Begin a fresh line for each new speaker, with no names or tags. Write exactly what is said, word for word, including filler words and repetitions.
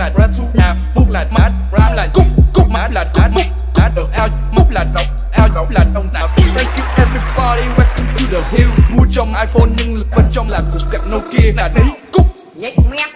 là rap thu à múc là mát rap là cúc cúc mát là cúc múc mát ở ao múc là độc ao độc là đông nào. Thank you everybody, welcome to the hill. Mua trong iPhone nhưng lực bên trong là cục gạch Nokia là đấy cúc
nhét mép